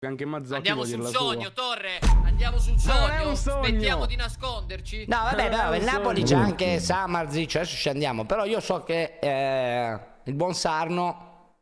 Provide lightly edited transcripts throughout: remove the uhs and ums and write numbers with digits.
Anche Mazzotti andiamo può dire sul la sogno, sua. Torre. Andiamo sul non è sogno. un sogno. Smettiamo di nasconderci. No, vabbè, però Non il so. Napoli c'è anche Samarzic, adesso ci andiamo. Però io so che il buon Sarno...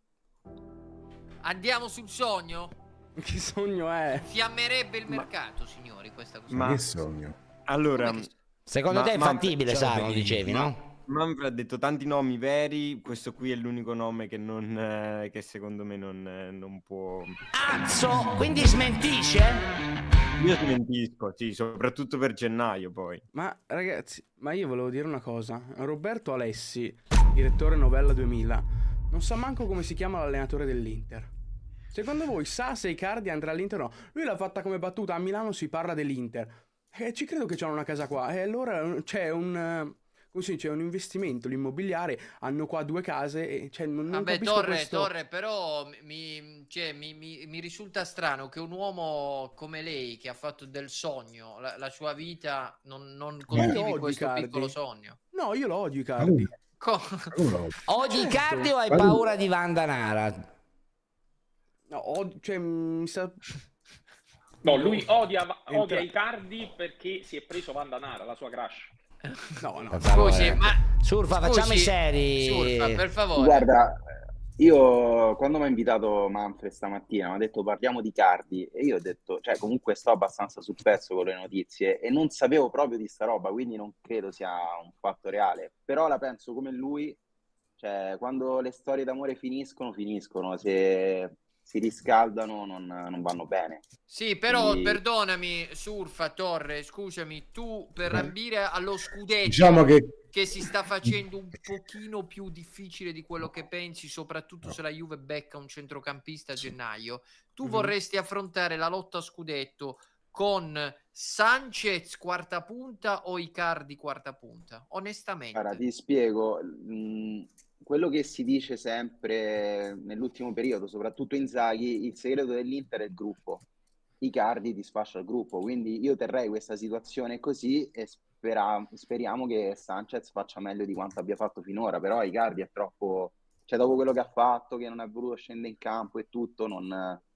Andiamo sul sogno. Che sogno è? Fiammerebbe il mercato, signori, questa cosa. Ma che sogno? Allora, Secondo te è fattibile, ciao, Sarno, Pellegrini. dicevi, no? Manfred ha detto tanti nomi veri, questo qui è l'unico nome che, che secondo me non può... Azzo, quindi smentisce? Io smentisco, sì, soprattutto per gennaio poi. Ma ragazzi, ma io volevo dire una cosa. Roberto Alessi, direttore Novella 2000, non sa manco come si chiama l'allenatore dell'Inter. Secondo voi sa se Icardi andrà all'Inter o no? Lui l'ha fatta come battuta, a Milano si parla dell'Inter. Ci credo che c'hanno una casa qua. E allora c'è un... come si dice, un investimento, l'immobiliare, hanno qua 2 case e cioè, non Vabbè, capisco questo... Torre, però mi risulta strano che un uomo come lei, che ha fatto del sogno la sua vita, non coltivi odio questo Icardi. piccolo sogno. No, io lo odio Icardi. Odi Certo. Icardi o hai paura di Vandanara? No, cioè, mi sa... No, lui odia Entra- Icardi perché si è preso Vandanara, la sua crush. No, no. Per favore. Scusi, ma... Surfa, facciamo i Scusi, seri. Surfa, per favore. Guarda, io quando mi ha invitato Manfred stamattina mi ha detto parliamo di Cardi e io ho detto, cioè comunque sto abbastanza sul pezzo con le notizie e non sapevo proprio di sta roba, quindi non credo sia un fatto reale, però la penso come lui, cioè quando le storie d'amore finiscono, se si riscaldano non vanno bene. Sì, però Quindi- perdonami, Surfa, Torre, scusami, tu per ambire allo scudetto Diciamo che si sta facendo un pochino più difficile di quello che pensi, soprattutto se la Juve becca un centrocampista a gennaio, tu vorresti affrontare la lotta a scudetto con Sanchez quarta punta o Icardi quarta punta? Onestamente. Guarda, ti spiego, quello che si dice sempre nell'ultimo periodo, soprattutto Inzaghi, il segreto dell'Inter è il gruppo. Icardi ti sfascia il gruppo, quindi io terrei questa situazione così e speriamo che Sanchez faccia meglio di quanto abbia fatto finora, però Icardi è troppo, cioè dopo quello che ha fatto, che non ha voluto scendere in campo e tutto, non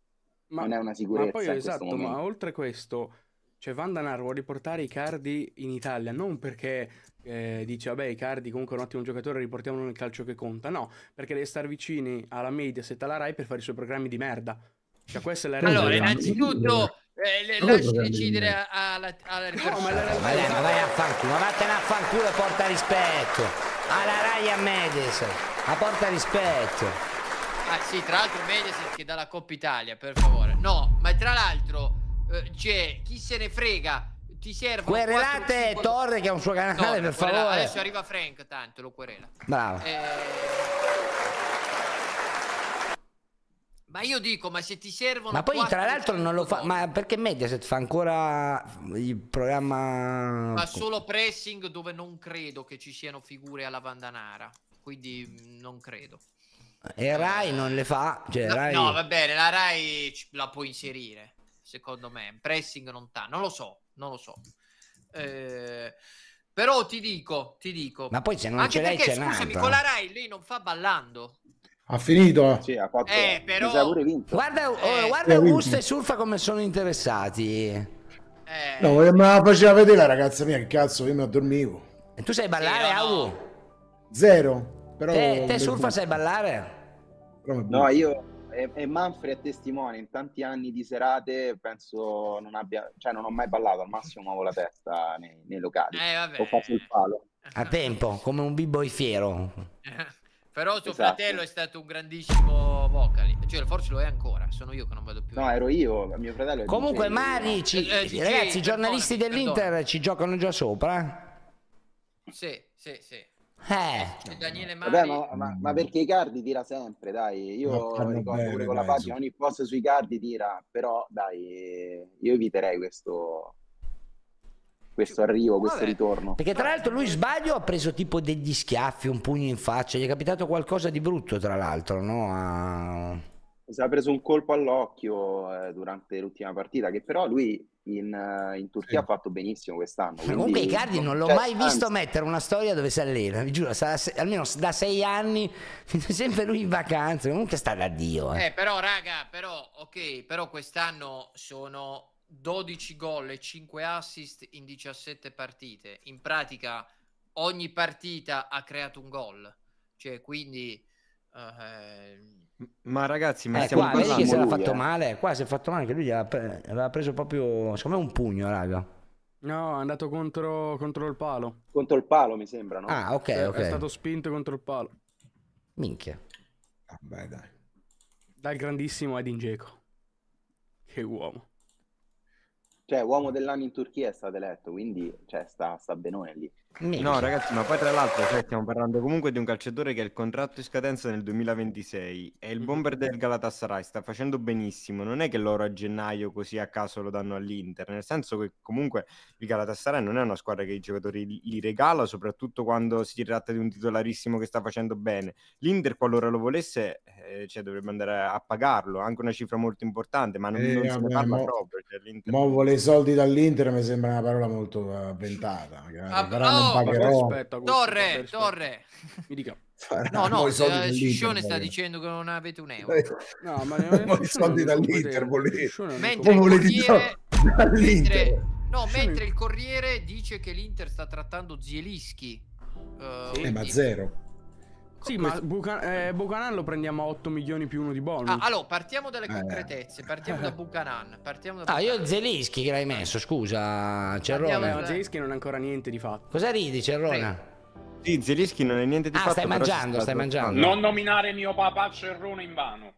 è una sicurezza Ma poi in questo esatto, momento. ma oltre questo, cioè Van Danaro vuole riportare Icardi in Italia, non perché dice vabbè Icardi comunque è un ottimo giocatore, riportiamolo nel calcio che conta, no, perché deve star vicini alla Mediaset, alla Rai per fare i suoi programmi di merda. Cioè questa è la Allora, realtà. innanzitutto lasci decidere alla No, ma la realtà Ma è- ma vai a fanculo, ma vattene a fanculo e porta rispetto. Alla Rai a Mediaset, ma porta rispetto. Ah sì, tra l'altro Mediaset che dà la Coppa Italia, per favore. No, ma tra l'altro c'è chi se ne frega. Ti servono Querelate 4-5 Torre che ha un suo canale, No, per querela- favore. Adesso arriva Frank, tanto lo querela. Bravo. Ma io dico, ma se ti servono Ma poi tra 4-5 l'altro non lo fa, nomi, ma perché Mediaset fa ancora il programma? fa solo pressing dove non credo che ci siano figure alla Vandanara, quindi non credo. E Rai non le fa, cioè No, Rai... no, va bene, la Rai la può inserire, secondo me. Pressing non lo so. Però ti dico. Ma poi se non Anche ce l'hai perché, c'è scusami, un'altra. con la Rai lei non fa ballando. ha finito. Sì, ha fatto, però- mi sa pure vinto. Guarda, guarda vinto. Augusto e Surfa come sono interessati. No, me la faceva vedere la ragazza mia, che cazzo, io mi addormivo. E tu sai ballare, no, no. Augu? Zero. Però Te Surfa sai ballare? Però mi- No, io e Manfred è testimone, in tanti anni di serate penso non ho mai ballato, al massimo muovo la testa nei locali. Vabbè. Ho fatto il palo. A tempo, come un b-boy fiero. Però suo Esatto. fratello è stato un grandissimo vocali. Cioè, forse lo è ancora. Sono io che non vado più. No, ero io, mio fratello è Comunque DJ, Mari, DJ, ragazzi, i giornalisti perdonami, dell'Inter ci giocano già sopra? Sì. Eh, Daniele Mari. Vabbè, ma perché Icardi tira sempre, dai. Io Ma fanno ricordo bene, pure con la dai, pagina, ogni post sui Icardi tira, però dai, io eviterei questo arrivo, questo Vabbè. ritorno. perché tra l'altro lui sbaglio ha preso tipo degli schiaffi, un pugno in faccia, gli è capitato qualcosa di brutto tra l'altro, no? Si è preso un colpo all'occhio durante l'ultima partita, che però lui in Turchia ha fatto benissimo quest'anno. Comunque quindi- Icardi non l'ho cioè, mai visto anzi, mettere una storia dove si allena, vi giuro, almeno da 6 anni, sempre lui in vacanza, comunque sta da Dio. Però raga, però quest'anno sono 12 gol e 5 assist in 17 partite. In pratica ogni partita ha creato un gol. Cioè, quindi Ma ragazzi, ma stiamo Qua vedi che parlando... si era lui, fatto male, qua si è fatto male, che lui aveva preso proprio, secondo me un pugno, raga. No, è andato contro il palo. contro il palo, mi sembra, no? Ah, ok, È ok. stato spinto contro il palo. Minchia. Vabbè, dai. Dal grandissimo Edin Dzeko. Che uomo. Cioè, uomo dell'anno in Turchia è stato eletto, quindi cioè, sta benone lì. Minchia. No, ragazzi, ma poi tra l'altro stiamo parlando comunque di un calciatore che ha il contratto in scadenza nel 2026. È il bomber del Galatasaray, sta facendo benissimo. Non è che loro a gennaio così a caso lo danno all'Inter, nel senso che comunque il Galatasaray non è una squadra che i giocatori li regala, soprattutto quando si tratta di un titolarissimo che sta facendo bene. L'Inter, qualora lo volesse, cioè, dovrebbe andare a pagarlo, anche una cifra molto importante, ma non se ne vabbè, parla proprio. Cioè, l'Inter... Mo vuole i soldi dall'Inter, mi sembra una parola molto avventata. Magari. Però non pagherò. Rispetto a questo, Torre, rispetto. Torre. Mi dica. No, i soldi dall'Inter, Sciscione sta vogliono. dicendo che non avete un euro. No, ma i soldi dall'Inter volete. Mentre il volete Corriere, dall'Inter. mentre il Corriere dice che l'Inter sta trattando Zielinski. Ma zero. Sì, ma Buchanan lo prendiamo a 8 milioni più uno di bonus. Allora, partiamo dalle concretezze. Partiamo da Buchanan. Io Zelinski che l'hai messo, scusa, Cerrone. Ma Zelinski non ha ancora niente di fatto. Cosa ridi, Cerrone? Sì, Zelinski non è niente di fatto. stai però mangiando, si sta stai mangiando. Non nominare mio papà Cerrone in vano.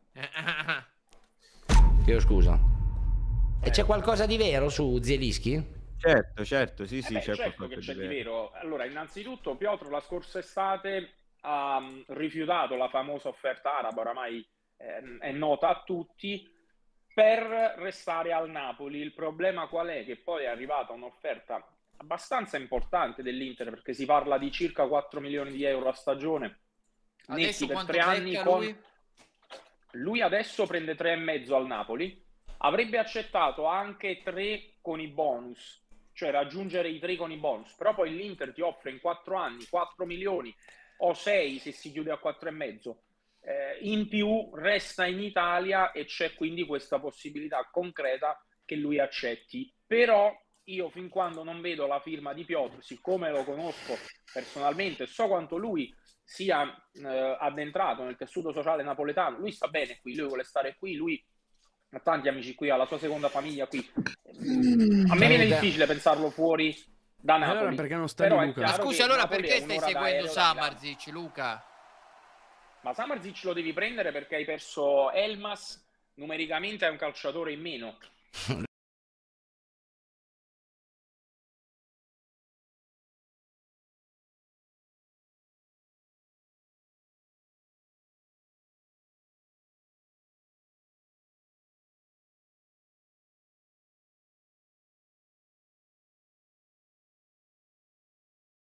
Chiedo scusa. E c'è qualcosa di vero su Zelinski? Certo, sì, Beh, c'è certo qualcosa che c'è di di vero. vero. Allora, innanzitutto Piotr la scorsa estate ha rifiutato la famosa offerta araba, oramai è nota a tutti, per restare al Napoli. Il problema qual è? Che poi è arrivata un'offerta abbastanza importante dell'Inter, perché si parla di circa 4 milioni di euro a stagione, Adesso netti per quanto 3 anni. becca lui? Lui adesso prende 3,5 al Napoli, avrebbe accettato anche 3 con i bonus, cioè raggiungere i 3 con i bonus, però poi l'Inter ti offre in 4 anni 4 milioni o 6 se si chiude a 4,5. In più resta in Italia e c'è quindi questa possibilità concreta che lui accetti. Però io fin quando non vedo la firma di Piotr, siccome lo conosco personalmente, so quanto lui sia addentrato nel tessuto sociale napoletano, lui sta bene qui, lui vuole stare qui, lui ha tanti amici qui, ha la sua seconda famiglia qui. A me viene difficile pensarlo fuori da Napoli. Allora perché non sta Però di è Luca? chiaro Scusa, che allora Napoli perché è stai un'ora seguendo d'aereo da Milano. Samardžić, Luca? Ma Samardžić lo devi prendere perché hai perso Elmas, numericamente è un calciatore in meno.